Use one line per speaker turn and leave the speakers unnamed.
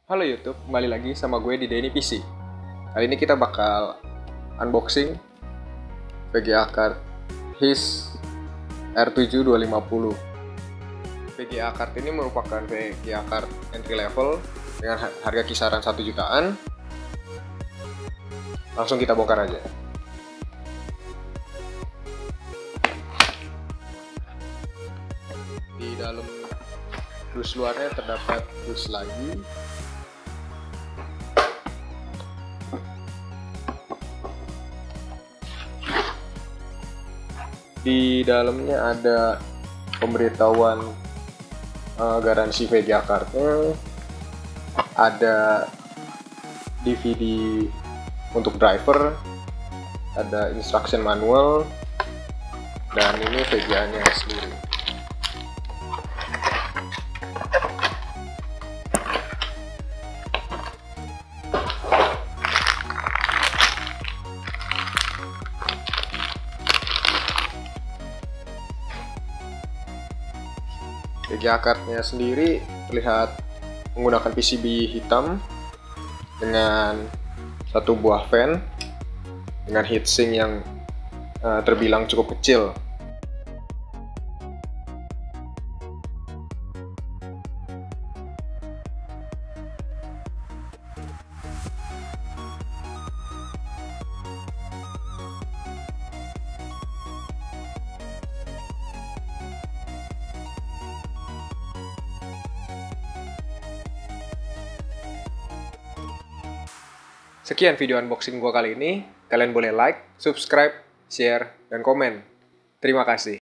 Halo YouTube, kembali lagi sama gue di Denny PC. Kali ini kita bakal unboxing VGA card HIS R7 250. VGA card ini merupakan VGA card entry level dengan harga kisaran 1 jutaan. Langsung kita bongkar aja. Di dalam dus luarnya terdapat dus lagi. Di dalamnya ada pemberitahuan garansi VGA cardnya, ada DVD untuk driver, ada instruction manual, dan ini VGA-nya sendiri. VGA card-nya sendiri terlihat menggunakan PCB hitam dengan satu buah fan dengan heatsink yang terbilang cukup kecil. Sekian video unboxing gua kali ini. Kalian boleh like, subscribe, share, dan komen. Terima kasih.